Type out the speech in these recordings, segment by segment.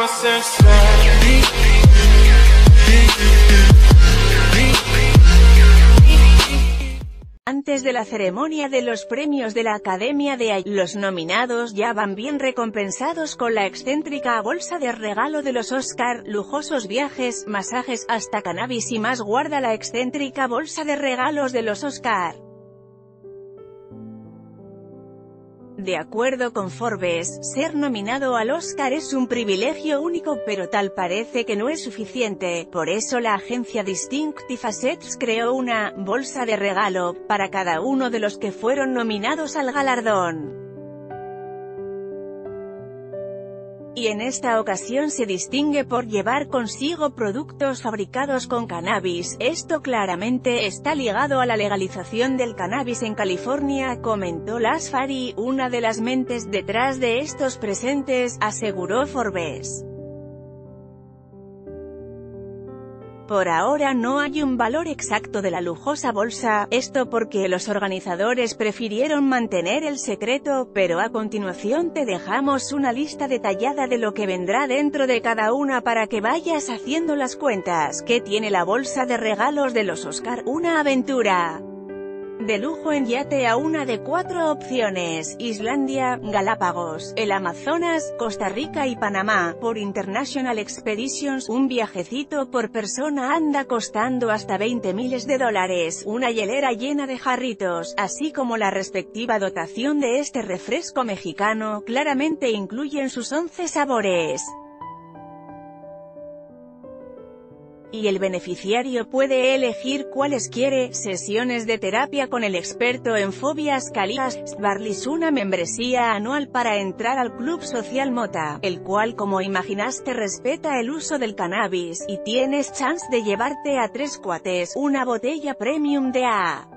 Antes de la ceremonia de los premios de la Academia de ayer, los nominados ya van bien recompensados con la excéntrica bolsa de regalo de los Oscar, lujosos viajes, masajes, hasta cannabis y más guarda la excéntrica bolsa de regalos de los Oscar. De acuerdo con Forbes, ser nominado al Oscar es un privilegio único, pero tal parece que no es suficiente. Por eso la agencia Distinctive Assets creó una bolsa de regalo para cada uno de los que fueron nominados al galardón. Y en esta ocasión se distingue por llevar consigo productos fabricados con cannabis. Esto claramente está ligado a la legalización del cannabis en California, comentó Lash Fari, una de las mentes detrás de estos presentes, aseguró Forbes. Por ahora no hay un valor exacto de la lujosa bolsa, esto porque los organizadores prefirieron mantener el secreto, pero a continuación te dejamos una lista detallada de lo que vendrá dentro de cada una para que vayas haciendo las cuentas. ¿Qué tiene la bolsa de regalos de los Oscar? Una aventura de lujo en yate a una de 4 opciones: Islandia, Galápagos, el Amazonas, Costa Rica y Panamá. Por International Expeditions, un viajecito por persona anda costando hasta $20.000, una hielera llena de jarritos, así como la respectiva dotación de este refresco mexicano, claramente incluyen sus 11 sabores. Y el beneficiario puede elegir cuáles quiere: sesiones de terapia con el experto en fobias Kalias Barlis, una membresía anual para entrar al Club Social Mota, el cual como imaginaste respeta el uso del cannabis, y tienes chance de llevarte a 3 cuates, una botella premium de A.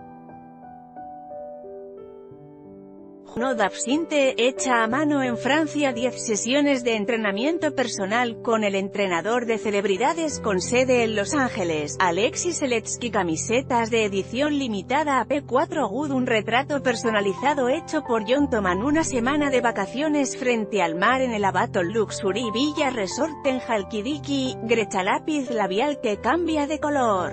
No d'absinte, hecha a mano en Francia. 10 sesiones de entrenamiento personal con el entrenador de celebridades con sede en Los Ángeles, Alexis Seletsky. Camisetas de edición limitada AP4 Good, un retrato personalizado hecho por John. Toman una semana de vacaciones frente al mar en el Abaton Luxury Villa Resort en Halkidiki. Grecha lápiz labial que cambia de color.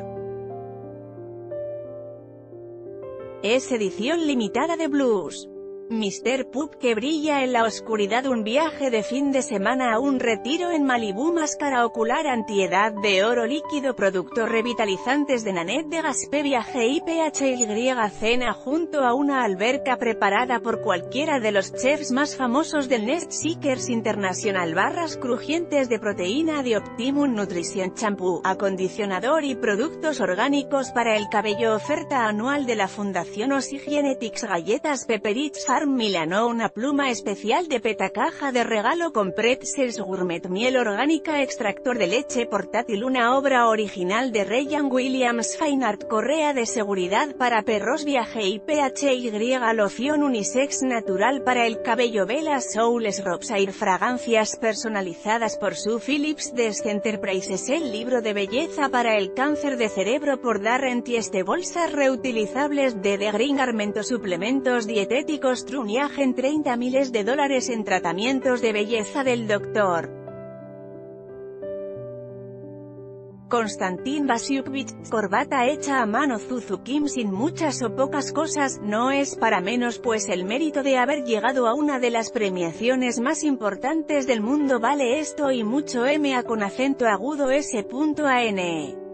Es edición limitada de Blues. Mr. Pup que brilla en la oscuridad. Un viaje de fin de semana a un retiro en Malibú. Máscara ocular antiedad de oro líquido. Productos revitalizantes de Nanette de Gaspé. Viaje IPHY. Cena junto a una alberca preparada por cualquiera de los chefs más famosos del Nest Seekers International. Barras crujientes de proteína de Optimum Nutrition. Champú, acondicionador y productos orgánicos para el cabello. Oferta anual de la Fundación Osygenetics. Galletas Pepperidge Farm Milano, una pluma especial de PETA. Caja de regalo con pretzels gourmet. Miel orgánica. Extractor de leche portátil, una obra original de Ryan Williams. Fine Art. Correa de seguridad para perros. Viaje IPHY. Loción unisex natural para el cabello. Velas Souls Robsair. Fragancias personalizadas por Sue Phillips de Enterprises. El libro de belleza para el cáncer de cerebro por Darren Tieste. Bolsas reutilizables de The Green Garmento. Suplementos dietéticos Truniagen. $30.000 en tratamientos de belleza del Dr. Konstantin Vasiukvich. Corbata hecha a mano Zuzu Kim. Sin muchas o pocas cosas, no es para menos, pues el mérito de haber llegado a una de las premiaciones más importantes del mundo vale esto y mucho. MA con acento agudo S.AN